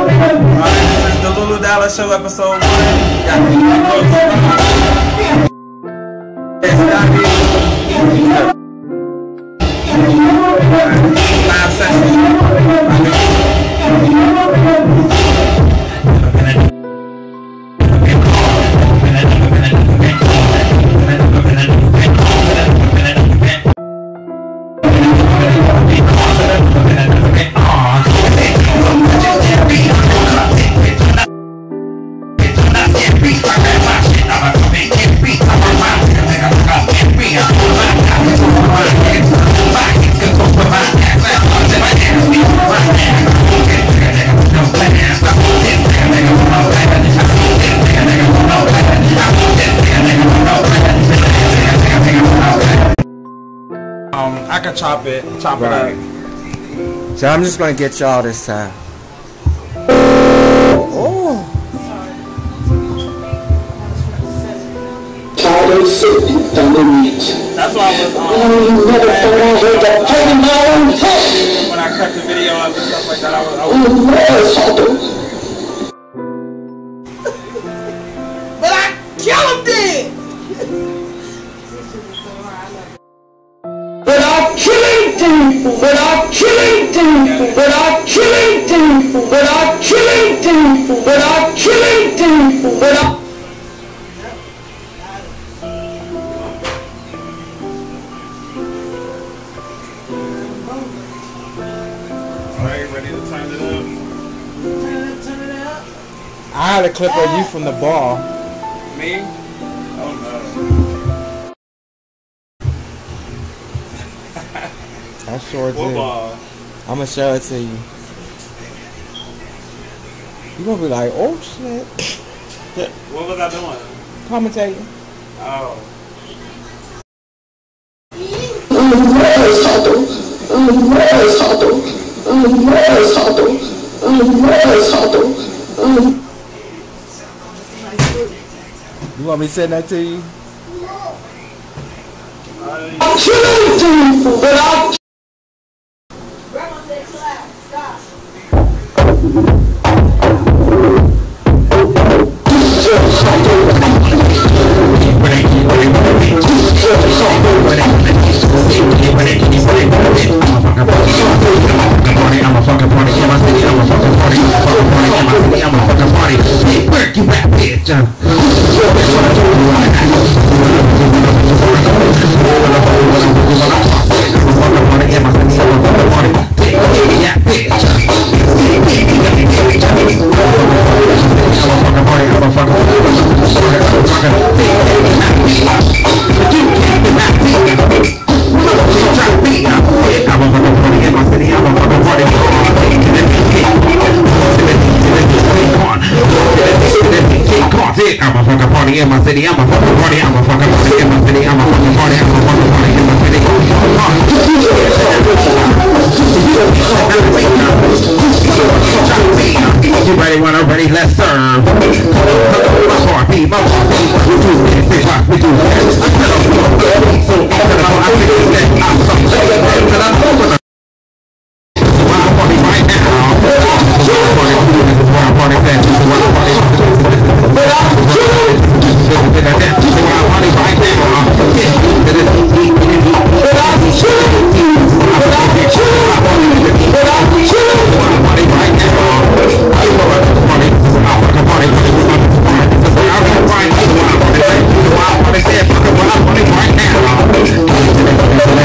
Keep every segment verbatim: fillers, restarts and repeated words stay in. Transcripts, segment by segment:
This is the Lulu Dallas Show, episode one. Got live session. Um, I can chop it, chop right. it up. So I'm just gonna get y'all this time. Oh. That's why I was um, when I cut the video up and stuff like that. I was. I was but I kill him then. But I'm killing people, but I'm killing people, but I'm killing people, but I'm killing people, but I'm killing people, but I'm Alright, ready to turn it up? Turn it up, turn it up. I had a clip of you from the ball. Me? Oh no. I sure did. Football. I'm gonna show it to you. You gonna be like, oh shit. What was I doing? Commentating. Oh. You want me to send that to you? I'm killing people, but I'm Grandma said clap, stop. I'm a fucking party in my city. I'm a fucking party. I'm a fucking party in my city. I'm a fucking party. Hey, where you at, bitch? I'm a fucking party in my city. I'm a fucking party. Hey, where you at, bitch? I'm a fucking party. I'm a fucking party. I'm a fucking party in my city. I'm a fucking party. I'm a fucking party in my city. I'm a fucking party. I'm a fucking party in my city. You ready? When I'm ready, let's serve. My party, my party. We do this. We do this. Right now.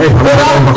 But I'm